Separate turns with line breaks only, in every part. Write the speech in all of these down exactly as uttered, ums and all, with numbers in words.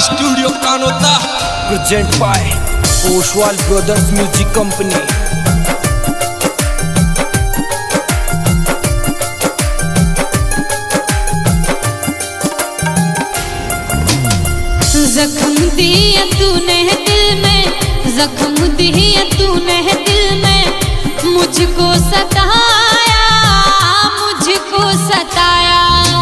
Studio Kanota
present by Oshwal brothers music company.
जख्म दिया तूने दिल में, जख्म दिया तूने दिल में, मुझको सताया, मुझको सताया।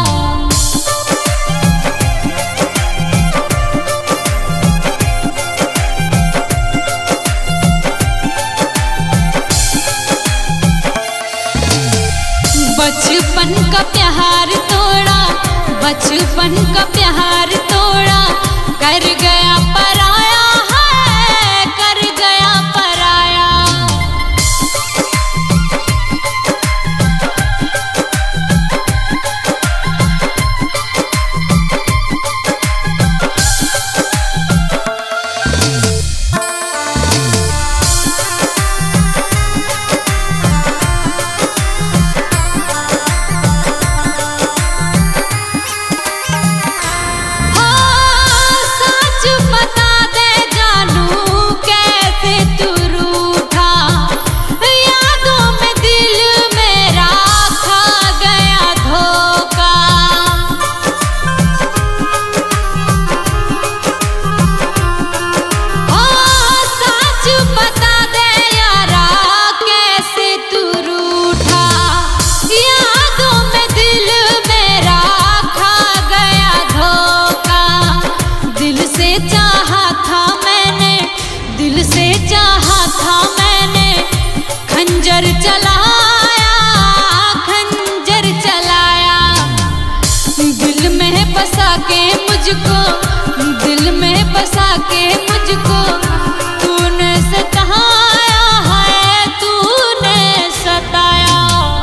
बचपन का प्यार तोड़ा, बचपन का प्यार तोड़ा, कर गया पराया है, कर गया पराया। खंजर चलाया, खंजर चलाया, दिल में बसा के मुझको, दिल में बसा के मुझको, तूने सताया है, तूने सताया।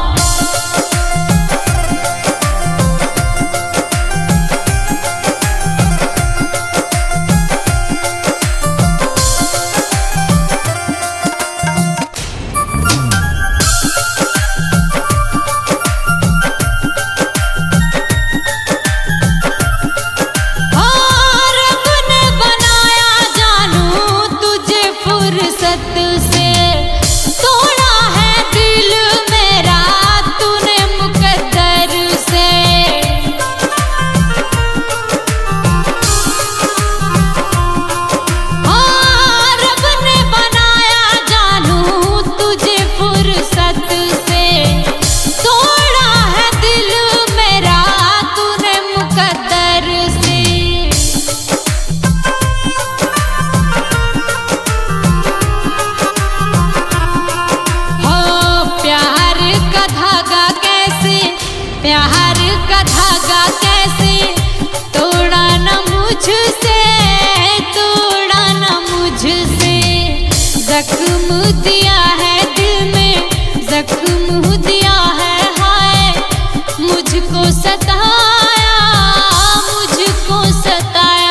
प्यार का धागा कैसे तोड़ा न मुझसे, तोड़ा न मुझसे। जख्म दिया है दिल में, जख्म दिया है हाय, मुझको सताया, मुझको सताया।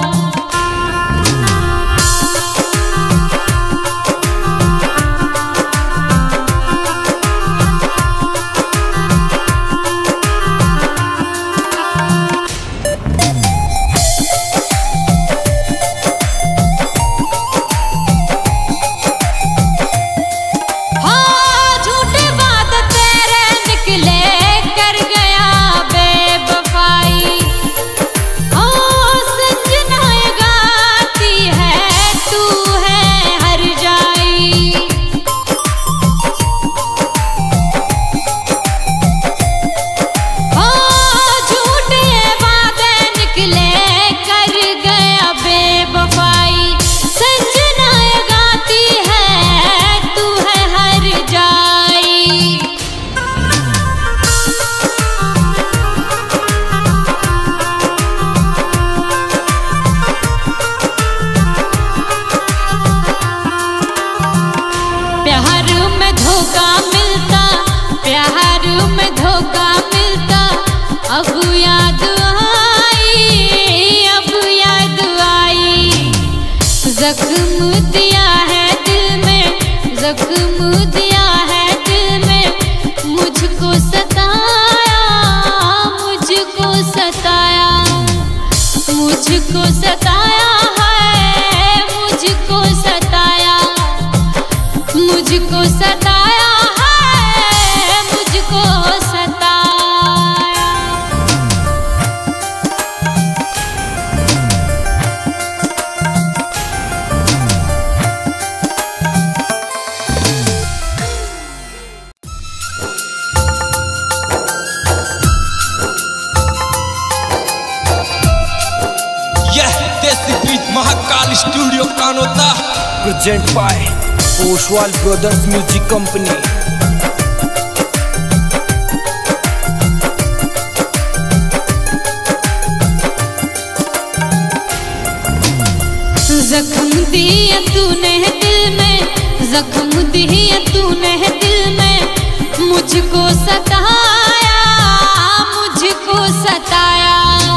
अब याद आई, अब याद आई, जख्म दिया है दिल में, जख्म दिया है दिल में, मुझको सताया, मुझको सताया, मुझको सताया। मुझको सताया है, मुझको सताया।
Mahakal studio Kanota present by Oswal brothers music company.
जख्म दिया तूने दिल में, जख्म दिया तूने दिल में, मुझको सताया, मुझको सताया।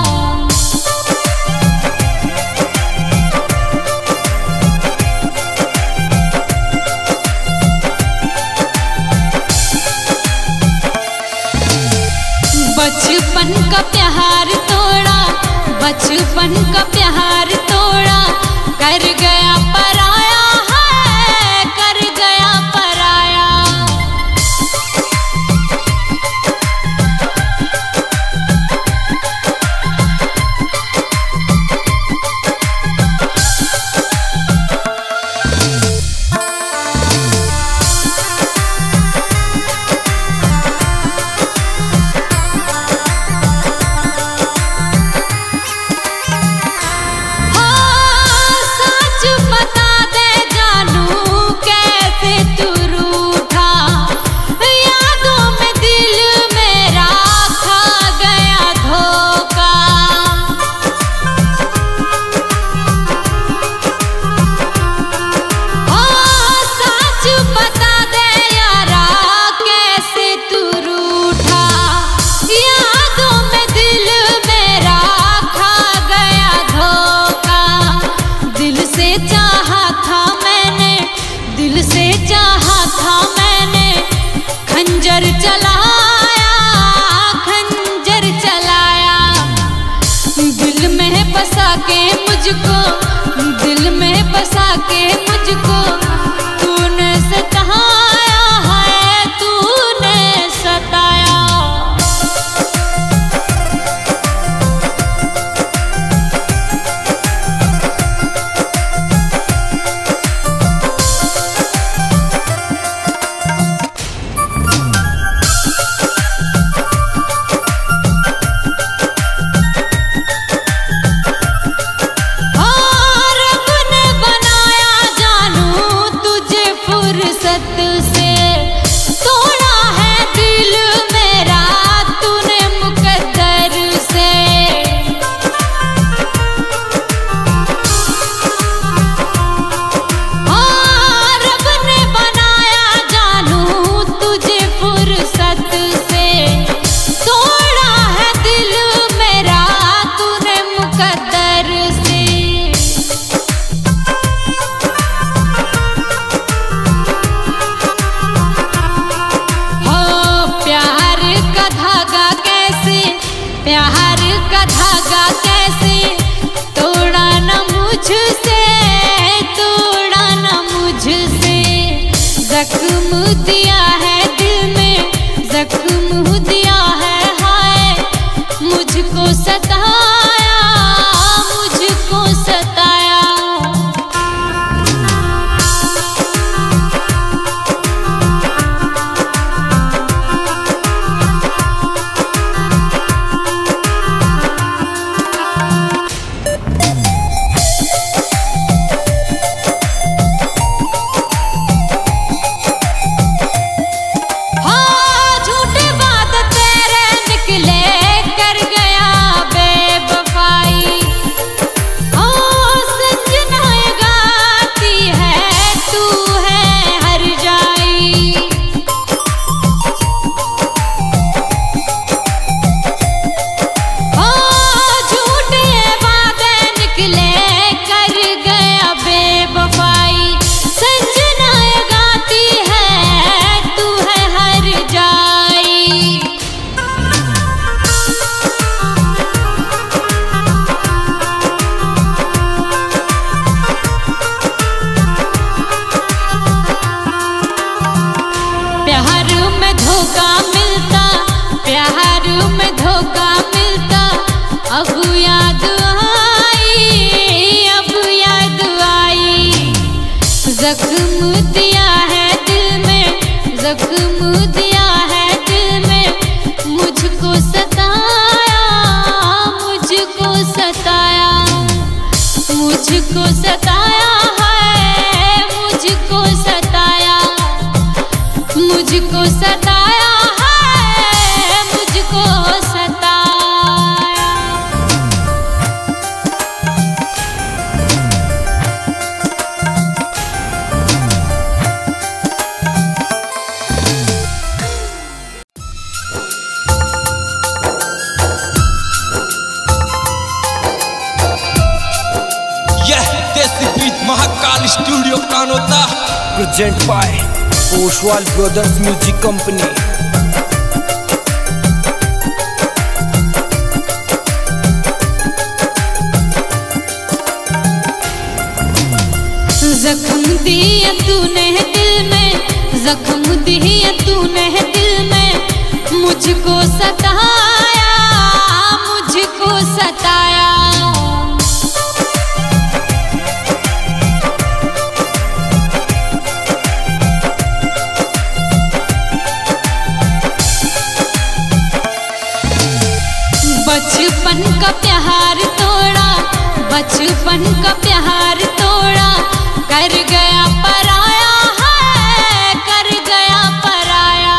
बचपन का प्यार तोड़ा, बचपन का प्यार तोड़ा, कर गया पराया है, कर गया पराया। खंजर चलाया, खंजर चलाया, दिल में बसा के मुझको, दिल में बसा के मुझको, तूने सताया है, तूने सताया। प्यार का धागा कैसे तोड़ा न मुझसे, तोड़ा न मुझसे। जख्म दिया है दिल में, जख्म दिया है हाय, मुझको सताया, मुझको सताया। मुझको सताया है, मुझको सताया।
Mahakal studio Kanota present by Oshwal brothers music company.
जख्म दिया तूने दिल में, जख्म दिया तूने दिल में, मुझको सताया, मुझको सताया। बचपन का प्यार तोड़ा, बचपन का प्यार तोड़ा, कर गया पराया है, कर गया पराया।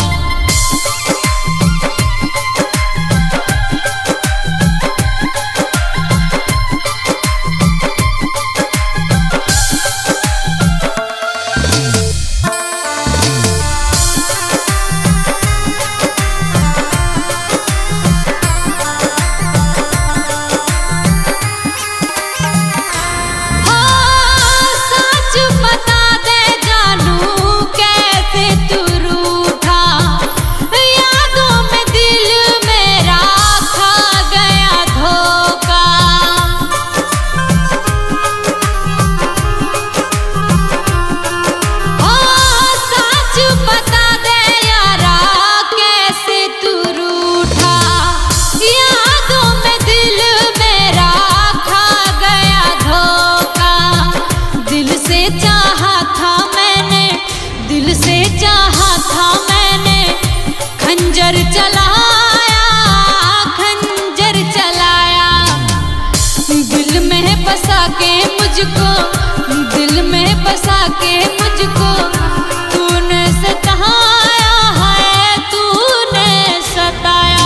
खंजर चलाया, खंजर चलाया, दिल में बसा के मुझको, दिल में बसा के मुझको, तूने सताया है, तूने सताया।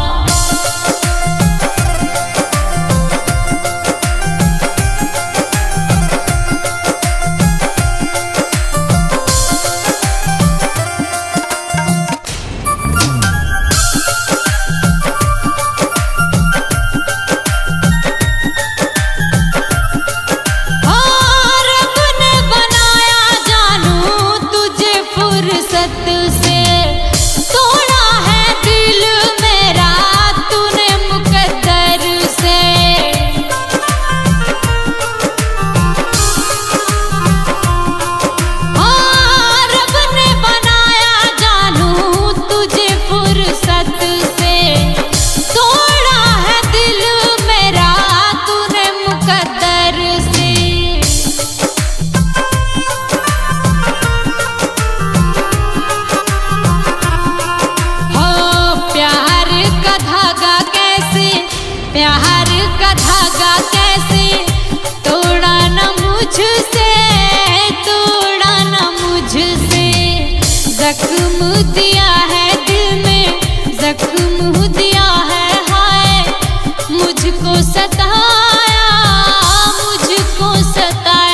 प्यार का धागा कैसे तोड़ा न मुझसे, तोड़ा न मुझसे। जख्म दिया है दिल में, जख्म दिया है हाय, मुझको सताया, मुझको सताया।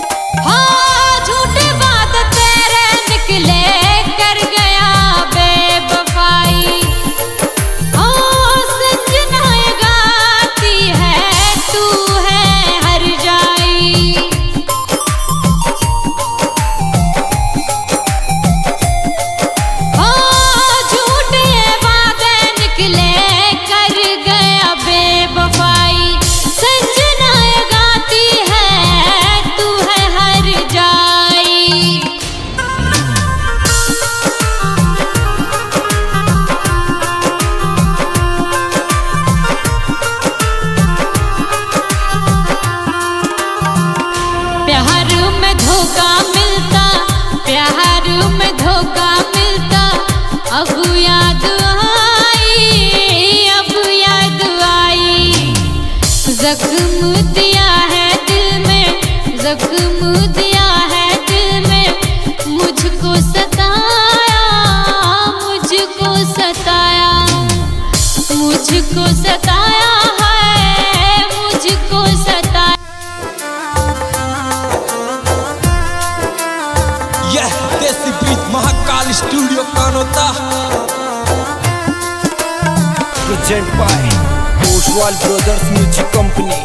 कर गया बे मुझको सताया है, मुझको सताया।
यह देसी beat Mahakal studio Kanota present by Oshwal brothers music company.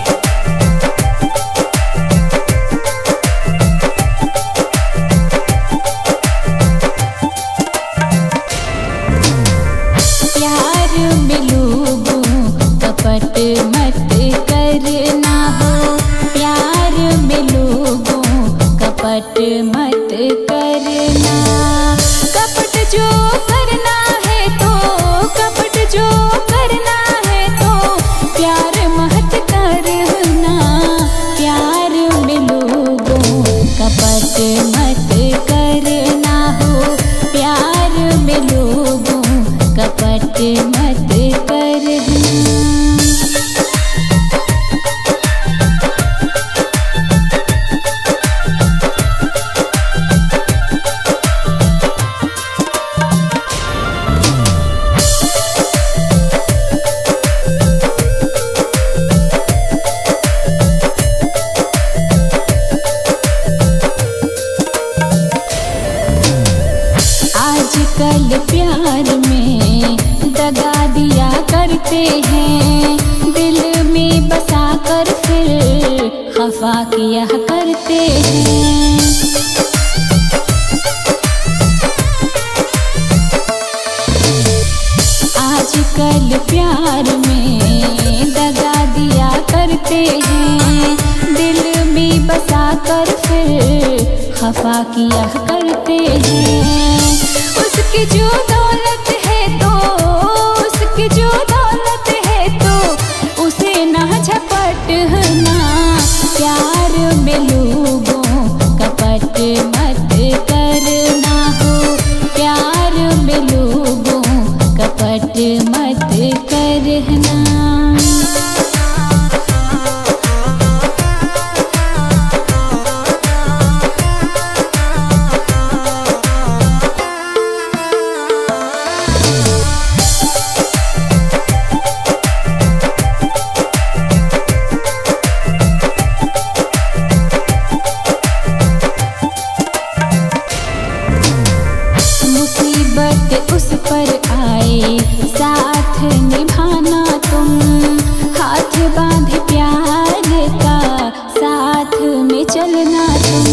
कपट मत करना हो, प्यार में लोगों कपट मत करना। कपट जो करना है तो, कपट जो करना है तो प्यार मत करना। प्यार में लोगों कपट मत करना हो, प्यार में लोगों कपट मत करना। आजकल प्यार में दगा दिया करते हैं, दिल में बसा कर फिर खफा किया करते हैं। आजकल प्यार में दगा दिया करते हैं, दिल में बसा कर फिर खफा किया करते हैं। उसकी जो दौलत है तो, उसकी जो दौलत है तो उसे ना झपटना। प्यार में लोगों कपट मत करना हो, प्यार में लोगों कपट मत करना। मुसीबत उस पर आए साथ निभाना तुम, हाथ बांध प्यार का साथ में चलना तुम।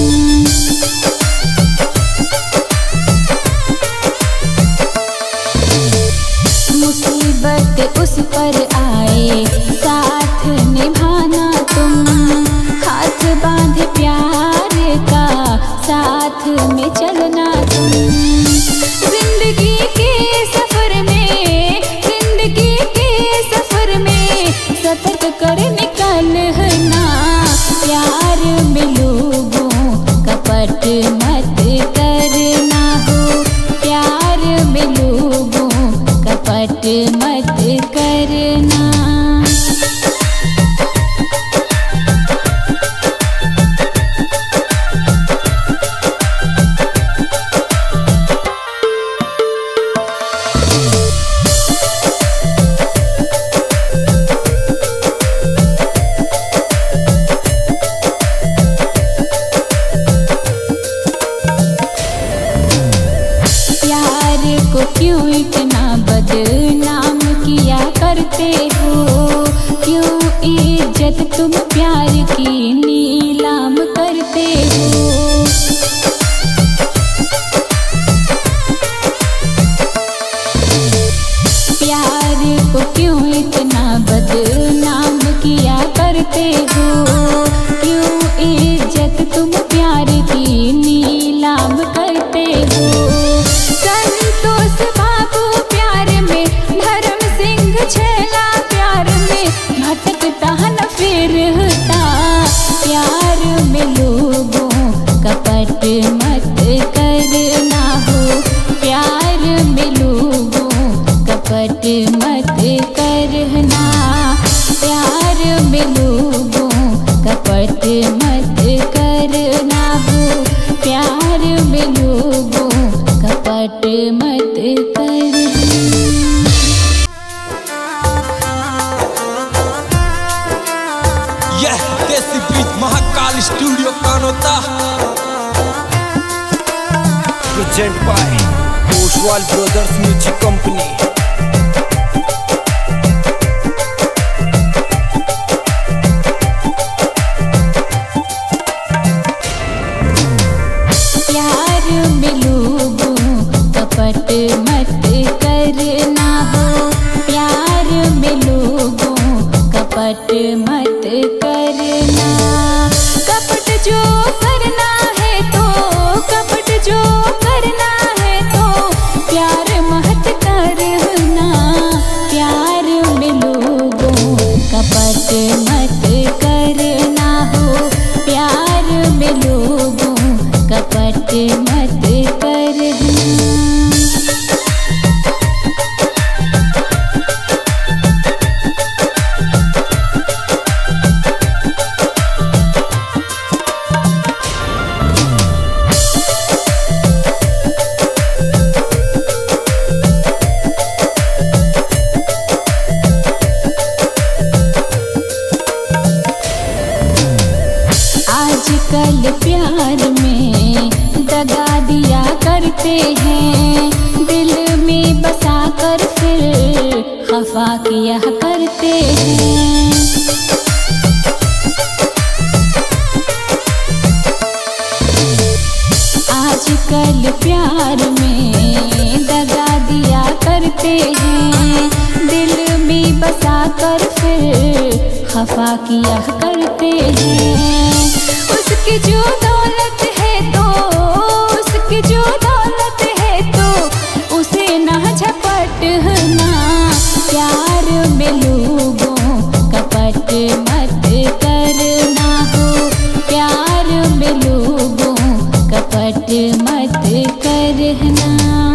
मुसीबत उस पर आए साथ निभाना तुम, हाथ बांध प्यार का साथ में चलना तुम। जिंदगी के सफर में, जिंदगी के सफर में सतर्क कर निकलना। प्यार में लोगों कपट मत करना हो, प्यार में लोगों कपट मत करना। को क्यों इतना बदनाम किया करते हो, क्यों इज्जत तुम प्यार की नीलाम करते हो। प्यार को क्यों इतना बदनाम किया करते हो, क्यों इज्जत तुम प्यार की नीलाम करते हो। संतोष बाबू प्यार में, धर्म सिंह छैला प्यार में भटकता न फिरता। प्यार में लोगों कपट मत करना हो, प्यार में लोगों कपट मत करना। प्यार में लोगों कपट मत करना हो, प्यार में लोगों कपट मत करना।
देसी bridge Mahakal studio Kanota present by Oshwal brothers music company.
कपट मत करना हो प्यार में लोगों, कपट मत करना। कपट जो करना है तो कपट जो करना है तो प्यार मत करना। प्यार में लोगों कपट मत करना हो प्यार में लोगों, कपट मत करना। आजकल प्यार में दगा दिया करते हैं, दिल में बसा कर फिर खफा किया करते हैं। आजकल प्यार में दगा दिया करते हैं, दिल में बसा कर फिर खफा किया करते हैं। उसकी जो दौलत है तो उसकी जो दौलत है तो उसे ना झपटना। प्यार में लोगों कपट मत करना हो प्यार में लोगों, कपट मत करना।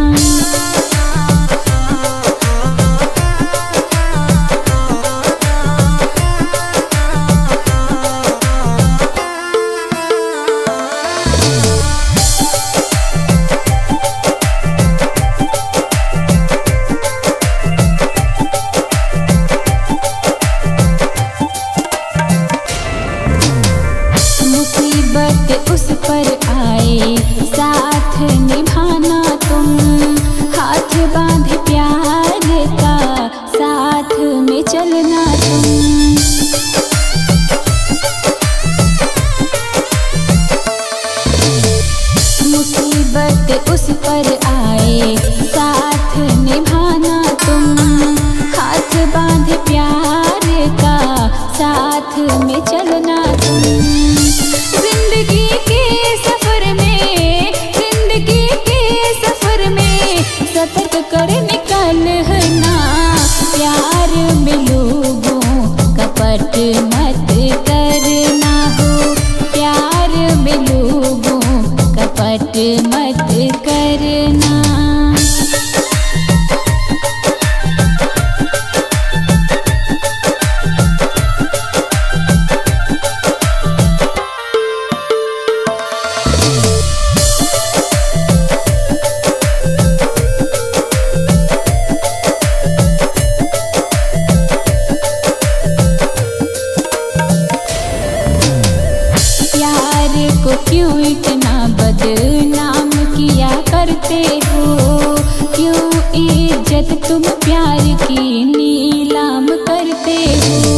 मुसीबत उस पर आए साथ निभाना तुम, हाथ बांधे प्यार का साथ में चलना तुम। मुसीबत उस पर आए साथ निभाना तुम, हाथ बांधे प्यार का साथ में चलना तुम। जिंदगी के सफर में जिंदगी के सफर में सतर्क कर निकलना। प्यार में लोगों कपट मत करना हो प्यार में लोगों, कपट मत करना। को क्यों इतना बदनाम किया करते हो, क्यों इज्जत तुम प्यार की नीलाम करते हो।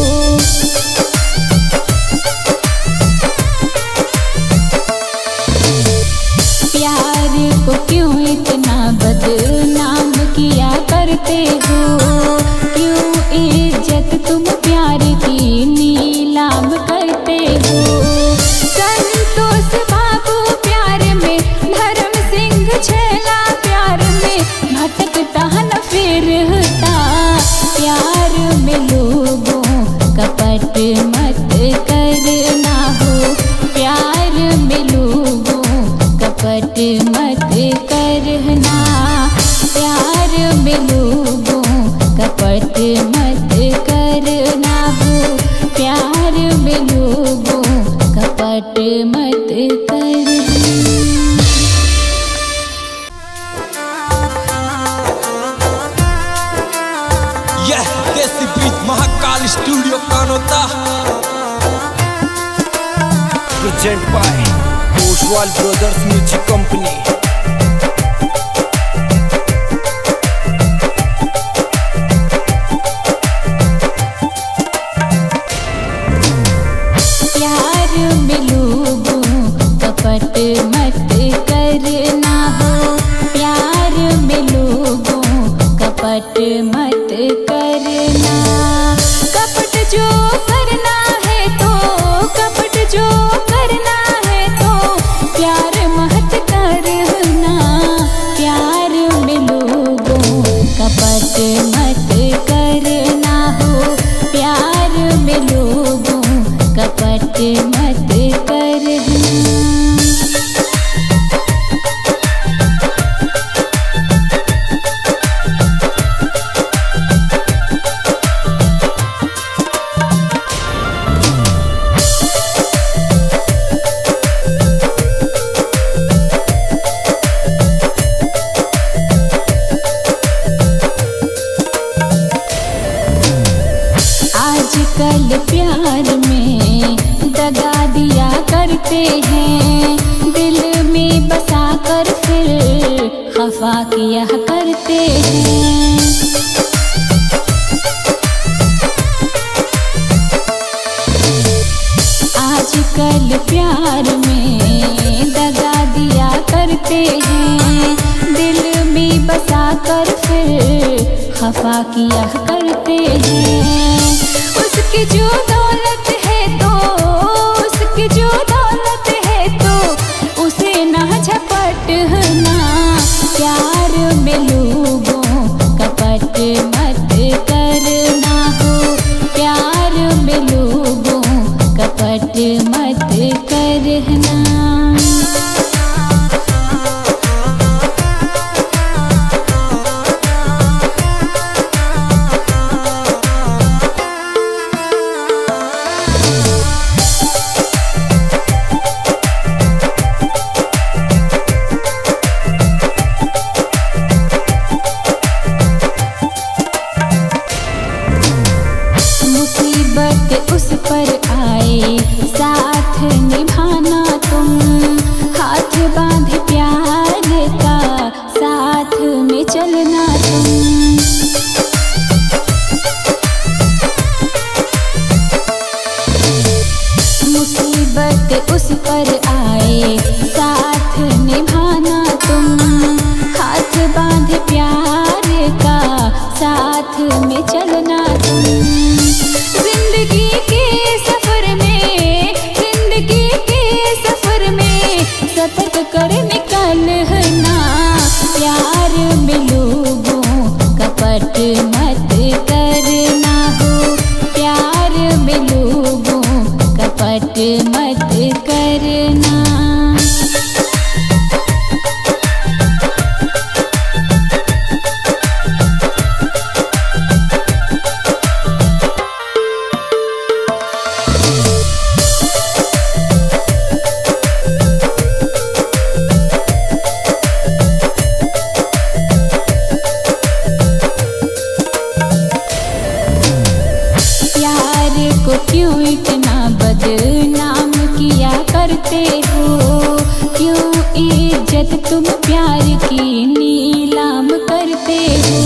प्यार को क्यों इतना बदनाम किया करते हो, क्यों इज्जत तुम प्यार की नीलाम करते हो। संतोष बाबू प्यार में, धर्म सिंह छैला प्यार में, भटकता न फिरता। प्यार में लोगों कपट मत करना हो प्यार में लोगों, कपट मत करना। प्यार में लोगों कपट मत करना हो प्यार में लोगों, कपट मत करना।
यह देसी bridge Mahakal studio Kanota Present by Oswal Brothers Music Company.
प्यार में लोगों कपट मत करना हो, प्यार में लोगों कपट मत करना। कपट जो करना है तो कपट जो करना है तो प्यार मत करना। प्यार में लोगों कपट मत करना हो, प्यार में लोगों कपट मत करना। आजकल प्यार में दगा दिया करते हैं, दिल में बसा कर फिर खफा किया करते हैं। आजकल प्यार में दगा दिया करते हैं, दिल में बसा कर फिर खफा किया करते हैं। उसकी जो दौलत है तो उसकी जो दौलत है तो उसे ना झपटना। प्यार में लोगों कपट मत करना हो, प्यार में लोगों कपट मत करना। मुसीबत उस पर आए साथ निभाना तुम, हाथ बांध प्यार का साथ में चलना तुम। मुसीबत उस पर आए साथ निभाना तुम, हाथ बांध प्यार का साथ में चलना तुम। जिंदगी के सफर में जिंदगी के सफर में सतर्क कर निकलना। प्यार में लोगों कपट मत करना हो, प्यार में लोगों कपट मत करना। को क्यों इतना बदनाम किया करते हो, क्यों इज्जत तुम प्यार की नीलाम करते हो।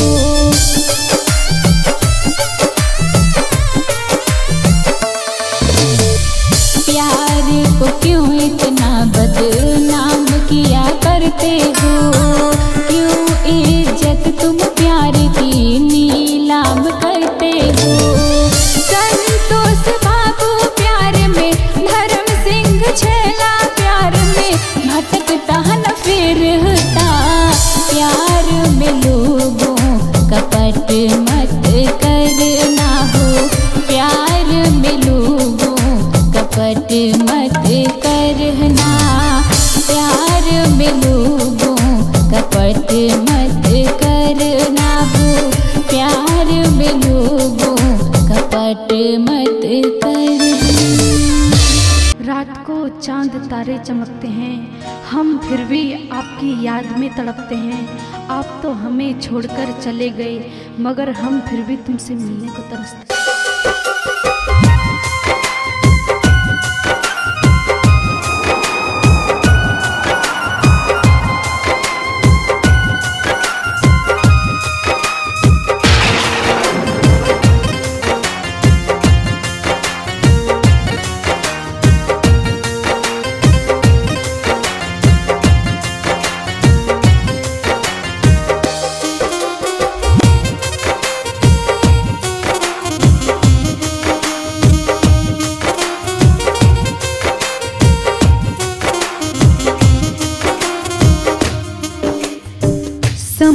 प्यार को क्यों इतना बदनाम किया करते हो, क्यों इज्जत तुम प्यार की नीलाम करते हो। संतोष बाबू प्यार में, धर्म सिंह छैला प्यार में, भटकता न फिरता। प्यार में लोगों कपट मत करना हो, प्यार में लोगों कपट मत करना। प्यार में लोगों कपट मत करना हो, प्यार में लोगों कपट मत करना।
रात को चांद तारे चमकते हैं, हम फिर भी आपकी याद में तड़पते हैं। आप तो हमें छोड़कर चले गए, मगर हम फिर भी तुमसे मिलने को तरसते हैं।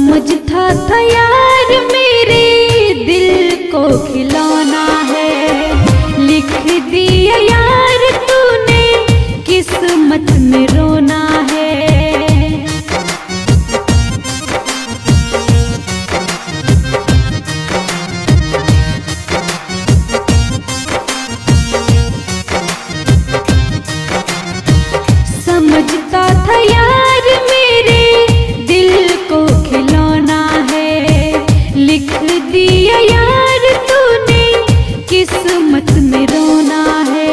समझ था था यार मेरे दिल को खिलौना है, लिख दिया यार तूने किस्मत में रोना है। समझता था यार मेरे दिल को खिलौना है, लिख दिया यार तूने किस्मत में रोना है।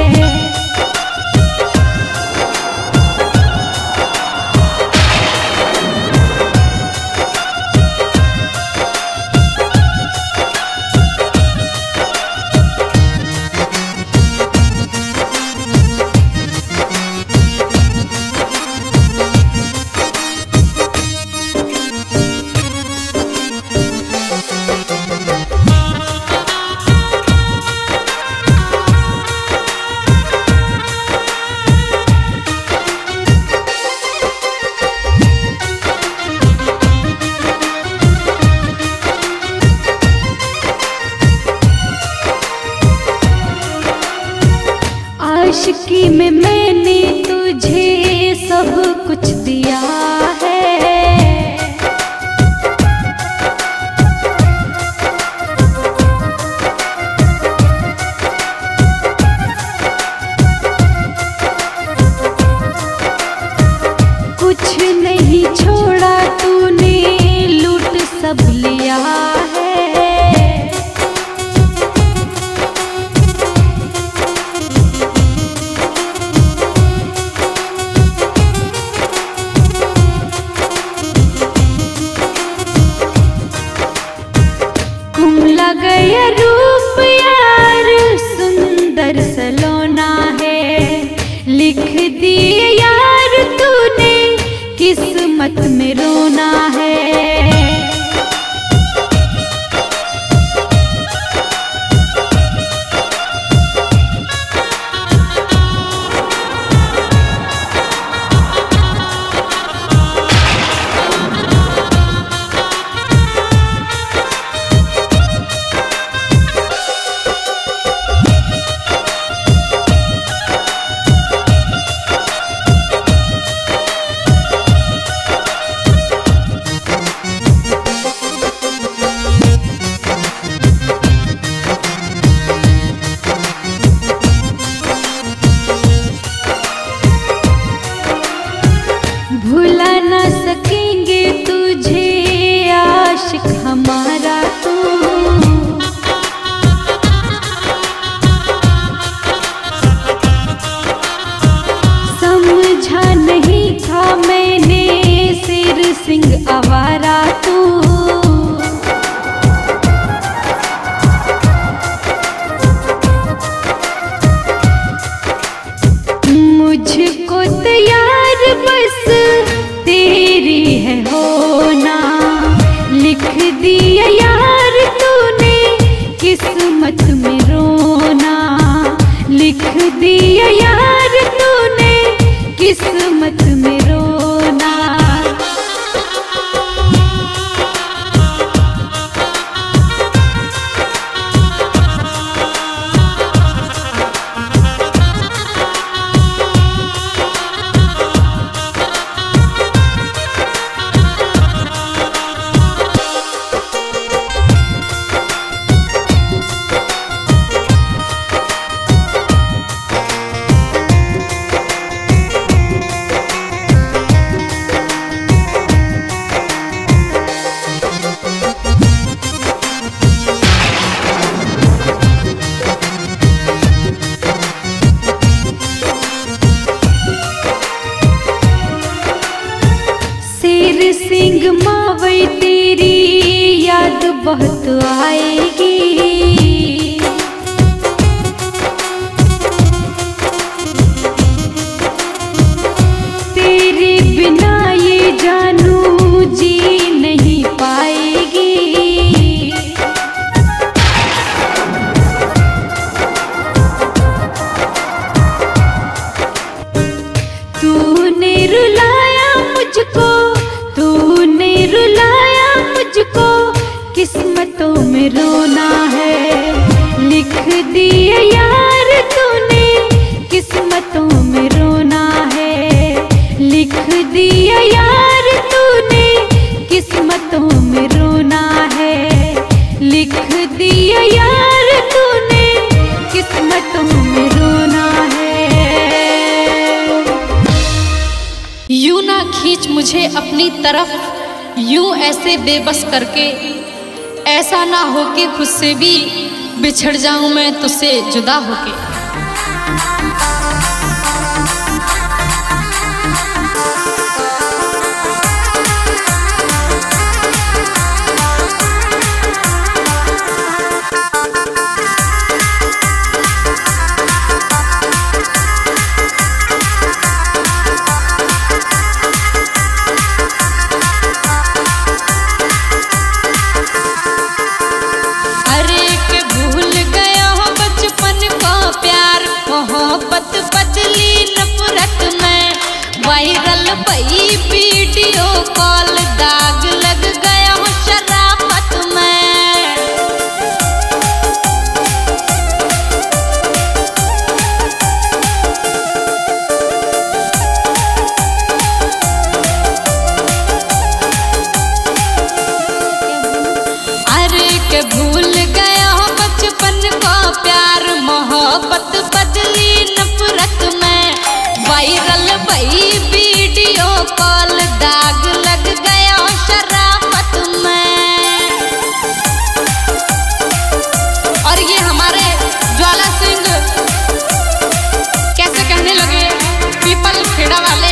आशिकी में मैंने तुझे सब कुछ दिया है, कुछ नहीं छोड़ा तूने लूट सब लिया है। कुम्हला गया रूप यार सुंदर सलोना है, लिख दिए यार तूने किस्मत में रोना है। भुला ना सकेंगे तुझे आशिक हमारा तू, समझा नहीं था मैंने शेर सिंह आवारा तू। मुझको तैयार बस तेरी है होना, लिख दिया यार तूने किस्मत में रोना, लिख दिया यार तूने किस्मत में रोना। शेर सिंह मावई तेरी याद बहुत आएगी, तेरे बिना ये जानू जी नहीं पाएगी। तूने रुलाया मुझको, तूने रुलाया यूं ना खींच मुझे अपनी तरफ, यूं ऐसे बेबस करके, ऐसा ना हो कि खुद से भी बिछड़ जाऊं मैं तुझसे जुदा होके। मोहब्बत बदली नफरत में, वायरल भई वीडियो कॉल, दाग लग गया हो शराफत में। अरे के भूल गया हो बचपन को प्यार, मोहब्बत बदली नफरत में, वायरल भई वीडियो कॉल, दाग लग गया शराफत में। और ये हमारे ज्वाला सिंह कैसे कहने लगे पीपल खेड़ा वाले,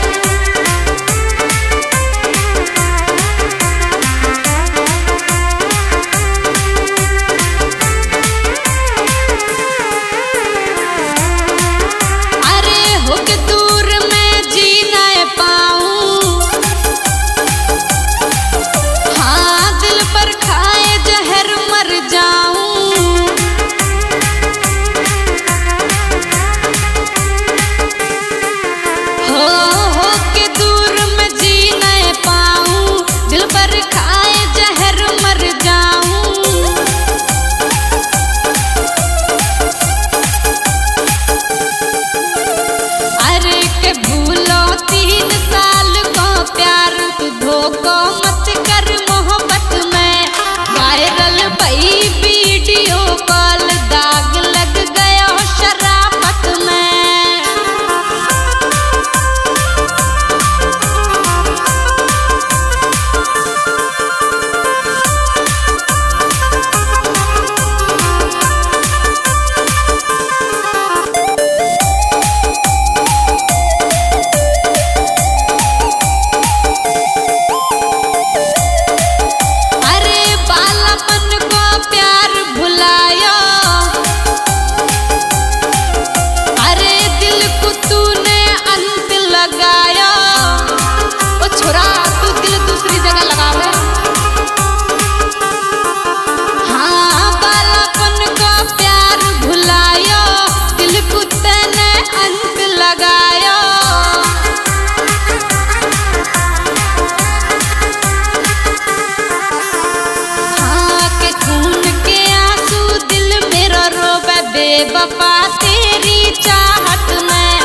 बेवफा तेरी चाहत में,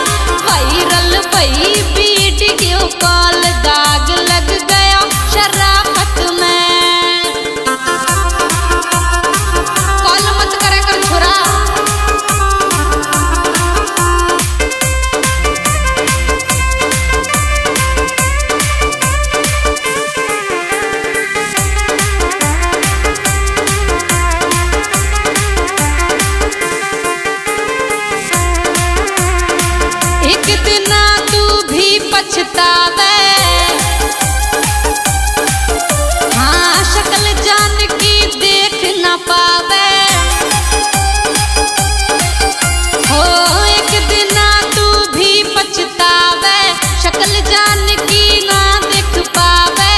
वायरल भई वीडियो कॉल, दाग लग गया शराफत में। कॉल मत करे कर छोरा, पछतावे हाँ शक्ल जान की देख न पावे हो, एक दिन तू भी पछतावे, शक्ल जान की ना देख पावे।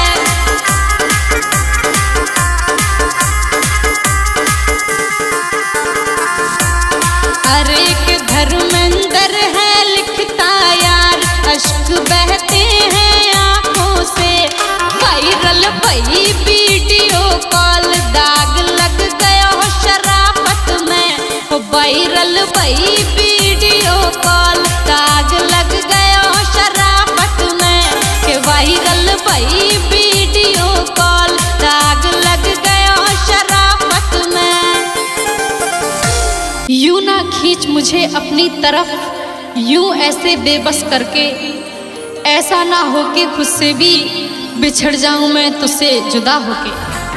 अरे के धर्मेंद्र है लिखता यार, अश्क बहते हैं आंखों से, वायरल भई वीडियो कॉल, दाग लग गया हो शराफत में, वायरल भई वीडियो कॉल, दाग लग गया हो शराफत में, के वायरल भई वीडियो कॉल, दाग लग गया हो शराफत में। यूं ना खींच मुझे अपनी तरफ, यूं ऐसे बेबस करके, ऐसा ना हो कि खुद से भी बिछड़ जाऊं मैं तुझसे जुदा होके।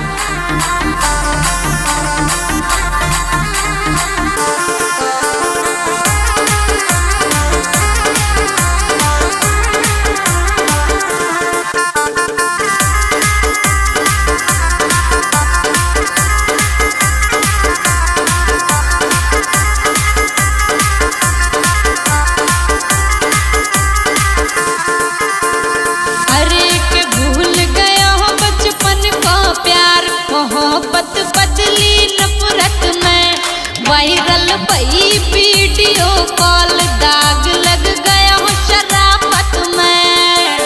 वायरल भई वीडियो कॉल, दाग लग गया हो शराफत में।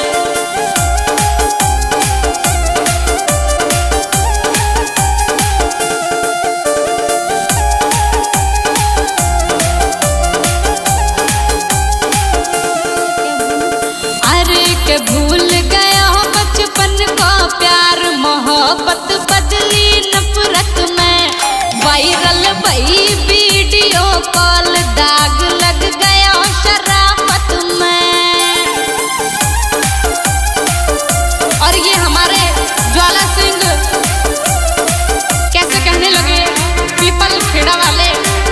अरे के भूल गया हो बचपन का प्यार, मोहब्बत बदली नफरत में। वायरल भई वीडियो कॉल, दाग लग गया शराफत में। और ये हमारे ज्वाला सिंह कैसे कहने लगे पीपल खेड़ा वाले,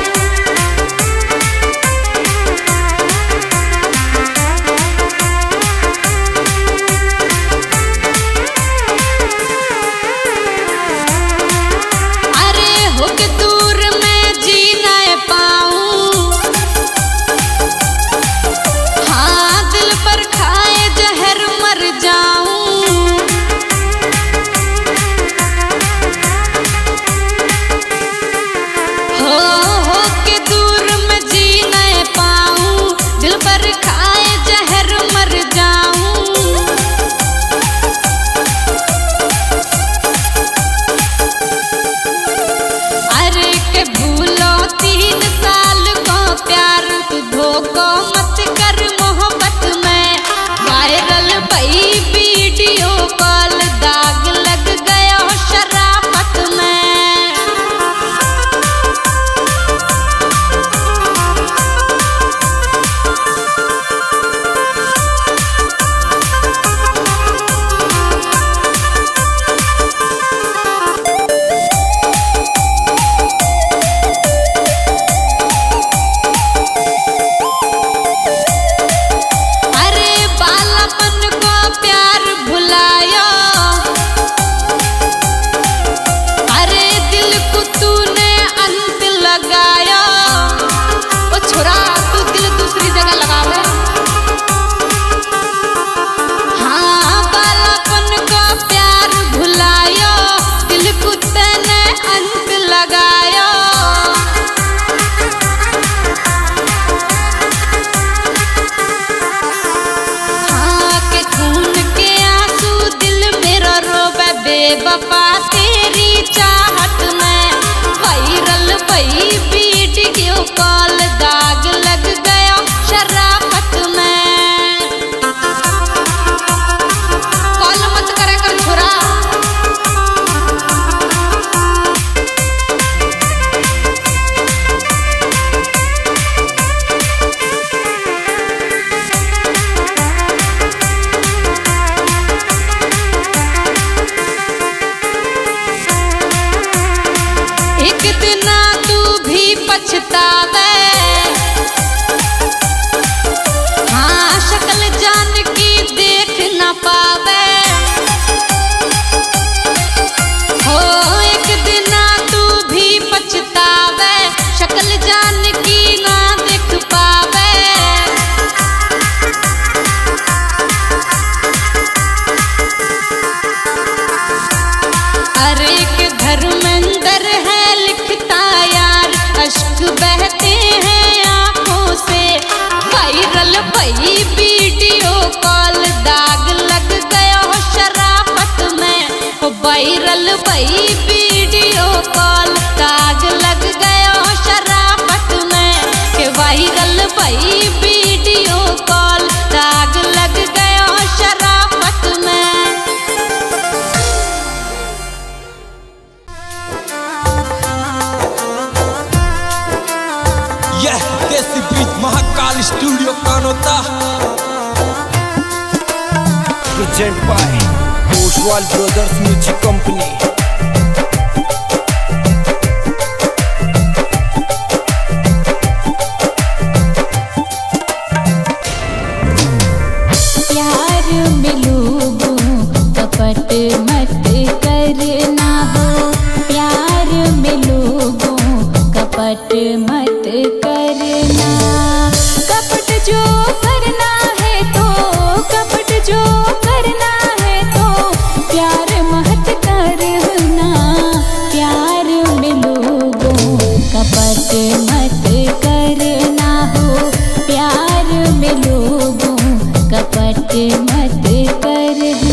बेवफा तेरी चाहत में। वायरल भई वीडियो कॉल, दाग लग गया शराफत में। कॉल मत करे कर छोरा, एक दिन तू भी पछतावे। हाँ शक्ल जान की देख ना पावे हो, एक दिन तू भी पछतावे, शक्ल जान की ना देख पावे। अरे के धर्मेंद्र है लिखता यार, अश्क बहते हैं आंखों से। वायरल भई वीडियो कॉल, दाग लग गया हो शराफत में। वायरल भई वीडियो कॉल, दाग लग गया हो शराफत में। के वायरल भई वीडियो कॉल, दाग लग गया हो शराफत में।
यह देसी beat Mahakal studio Kanota. present by Oswal Brothers Music Company.
कपट मत करना हो प्यार में लोगों, कपट मत करना। कपट जो करना है तो कपट जो करना है तो प्यार मत करना। प्यार में लोगों, कपट मत करना हो प्यार में लोगों, कपट मत करना।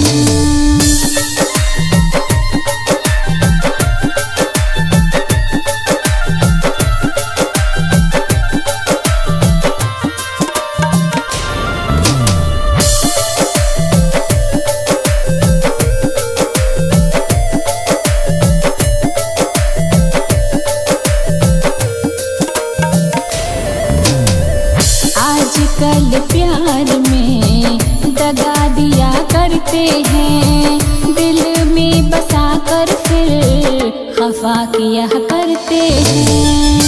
आजकल प्यार में दगा दिया करते हैं, दिल में बसा कर फिर खफा किया करते हैं।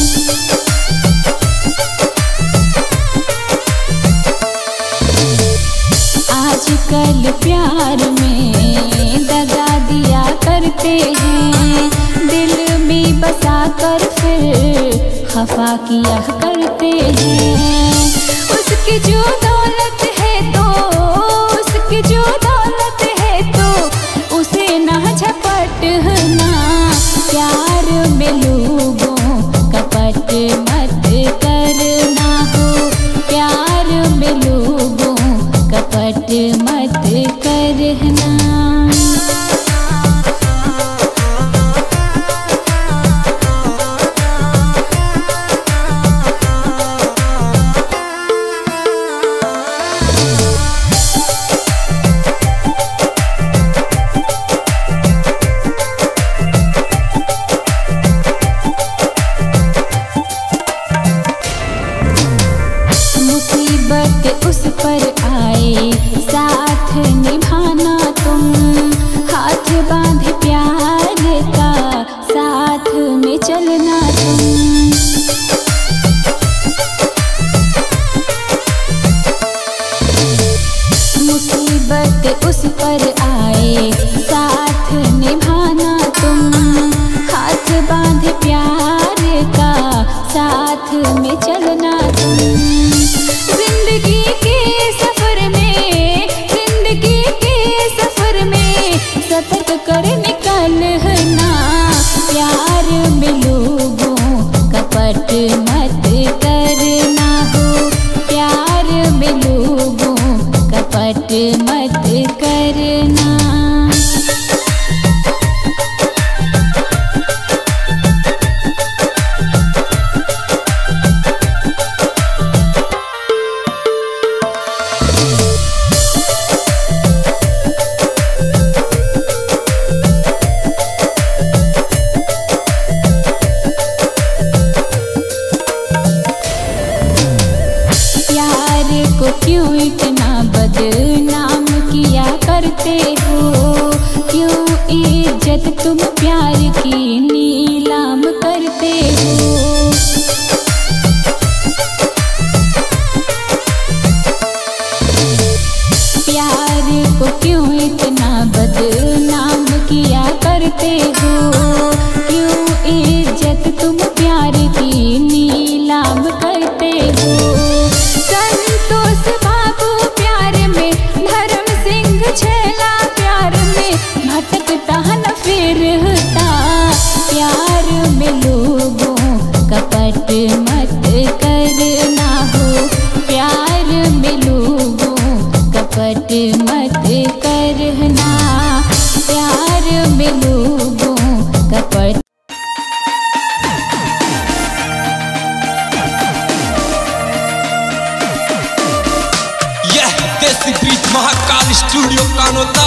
आजकल प्यार में दगा दिया करते हैं, दिल में बसा कर फिर खफा किया करते हैं। उसकी जो दौलत है तो उसकी जो दौलत है तो उसे ना झपटना। प्यार में लोगों, कपट मत करना हो प्यार में लोगों, कपट मत करना। मुसीबत उस पर आए साथ निभाना तुम, हाथ बांध प्यार का साथ में चलना तुम। मुसीबत उस पर आए साथ निभाना तुम, हाथ बांध प्यार का साथ में चलना तुम। जिंदगी के सफर में जिंदगी के सफर में सतर्क कर निकलना। प्यार में लोगों, कपट मत करना हो प्यार में लोगों, कपट मत करना। को क्यों इतना बदनाम किया करते हो, क्यों इज्जत तुम प्यार की नीलाम करते हो। प्यार को क्यों इतना बदनाम किया करते हो, क्यों इज्जत तुम प्यार की नीलाम करते हो। संतोष बाबू प्यार में, धर्म सिंह छैला प्यार में भटकता न फिरता। प्यार में लोगों, कपट मत करना हो प्यार में लोगों, कपट मत करना। प्यार में लोगों, कपट।
देसी बीट महाकाल स्टूडियो कानोता।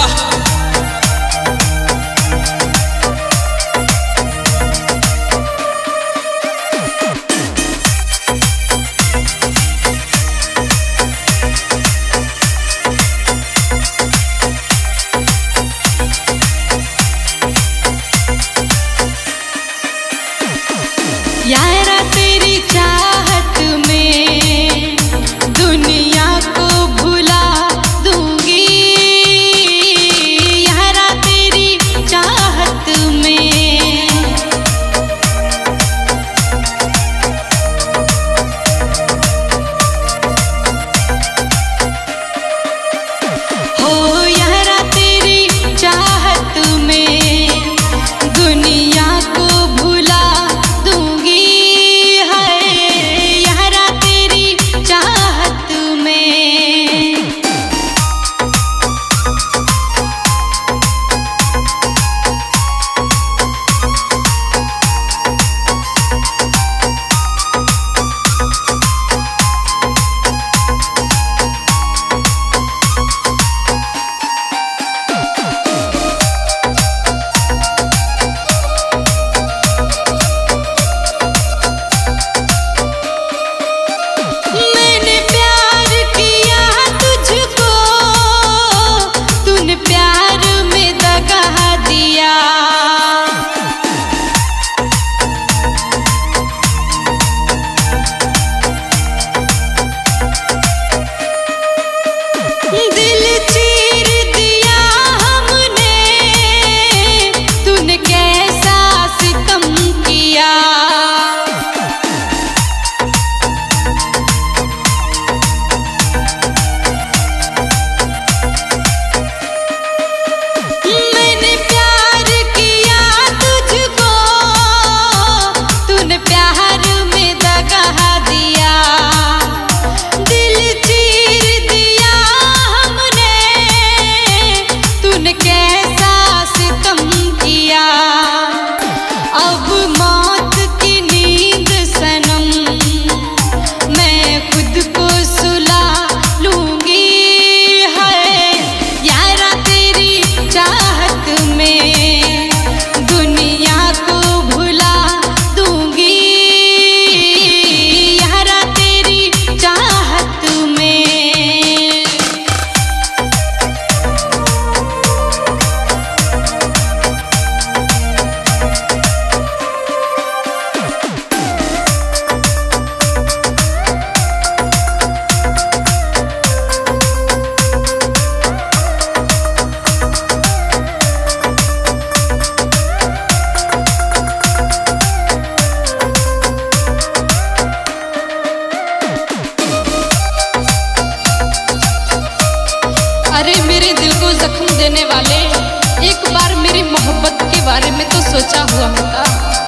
को जख्म देने वाले, एक बार मेरी मोहब्बत के बारे में तो सोचा हुआ होता।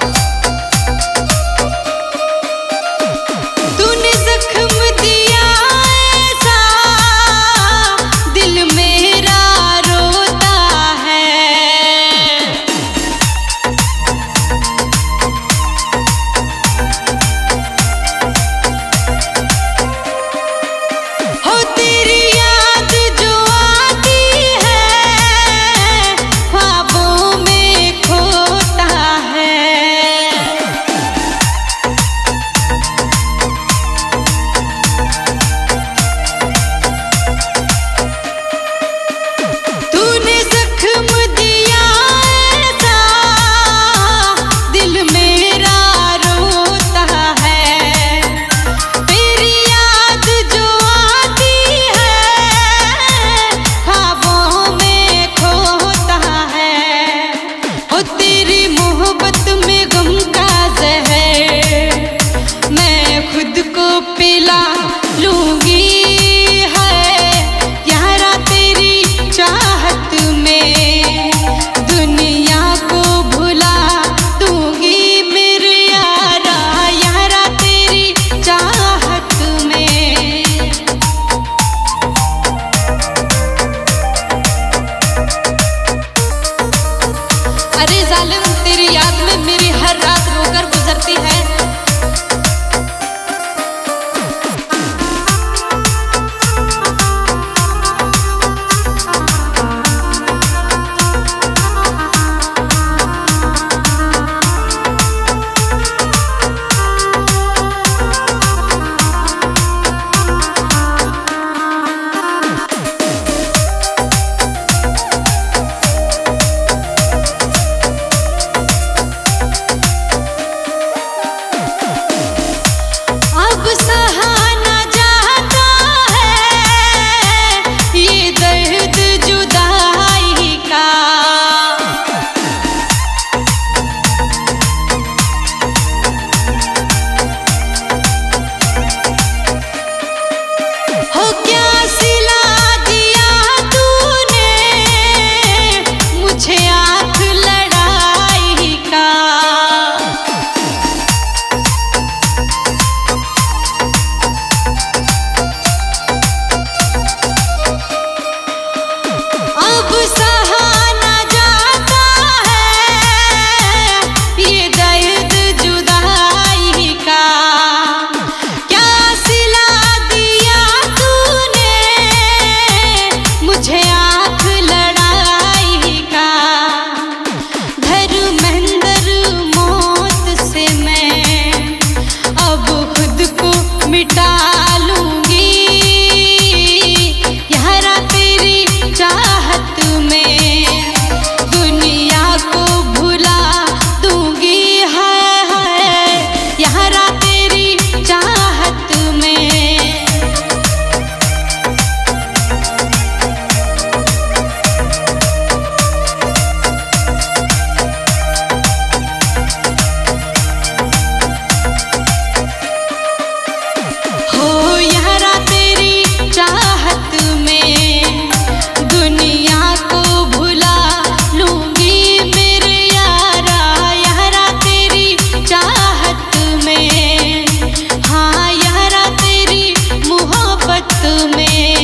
तूने जख्म दिया ऐसा, दिल मेरा रोता है। हो तेरी याद जो आती है, ख्वाबों में खोता है। तूने जख्म दिया ऐसा, दिल मेरा रोता है। तेरी याद जो आती है, ख्वाबों में खोता है। ओ तेरी मोहब्बत में गम का ज़हर मैं खुद को पिला लूंगी है। यारा तेरी चाहत में दुनिया को भुला दूंगी मेरे यारा। यारा तेरी चाहत में। अरे जालिम, तेरी याद में मेरी हर रात रोकर गुजरती है। अब सहा न जाता है ये दर्द जुदाई का। हो क्या सिला दिया तूने मुझे आँख लड़ाई का। अब सहा न जाता है ये दर्द जुदाई का। क्या सिला दिया तूने मुझे आँख लड़ाई का। धर्मेंद्र मौत से मैं अब खुद को मिटा लूंगी। यारा तेरी चाहत में दुनिया को भुला दूंगी है, है। यारा तेरी चाहत में। हो यारा तेरी चाहत में दुनिया को भुला लूंगी मेरे यारा। यारा तेरी चाहत में, हाँ यारा तेरी मोहब्बत में।